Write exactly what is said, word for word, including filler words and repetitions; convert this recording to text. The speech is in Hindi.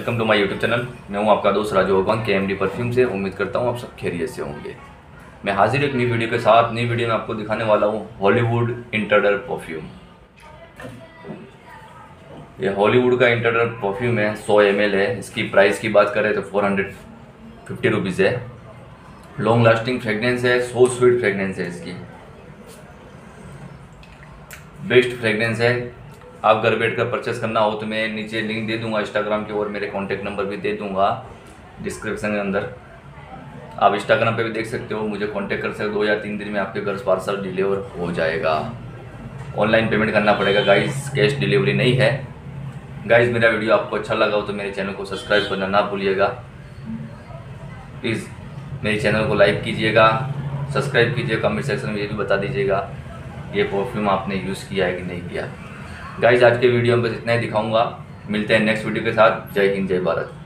Welcome to my YouTube channel. मैं हूं आपका दोस्त राजू अगवान के एम डी परफ्यूम से। उम्मीद करता हूं आप सब खैरियत से होंगे। मैं हाजिर एक नई वीडियो के साथ। नई वीडियो में आपको दिखाने वाला हूं हॉलीवुड इंटरडर परफ्यूम। ये हॉलीवुड का इंटरडर परफ्यूम है, सौ एम एल है। इसकी प्राइस की बात करें तो फोर हंड्रेड फिफ्टी रुपीज़ है। लॉन्ग लास्टिंग फ्रेगनेंस है, सो स्वीट फ्रेगनेंस है इसकी, बेस्ट फ्रेगनेंस है। आप घर बैठ कर परचेस करना हो तो मैं नीचे लिंक दे दूंगा इंस्टाग्राम के, और मेरे कॉन्टैक्ट नंबर भी दे दूंगा डिस्क्रिप्शन के अंदर। आप इंस्टाग्राम पे भी देख सकते हो, मुझे कांटेक्ट कर सकते हो। दो या तीन दिन में आपके घर पार्सल डिलीवर हो जाएगा। ऑनलाइन पेमेंट करना पड़ेगा गाइस, कैश डिलीवरी नहीं है। गाइस मेरा वीडियो आपको अच्छा लगा हो तो मेरे चैनल को सब्सक्राइब करना ना भूलिएगा। प्लीज़ मेरे चैनल को लाइक कीजिएगा, सब्सक्राइब कीजिए। कमेंट सेक्शन में ये भी बता दीजिएगा ये परफ्यूम आपने यूज़ किया है कि नहीं किया। गाइस आज के वीडियो में बस इतना ही दिखाऊंगा। मिलते हैं नेक्स्ट वीडियो के साथ। जय हिंद, जय भारत।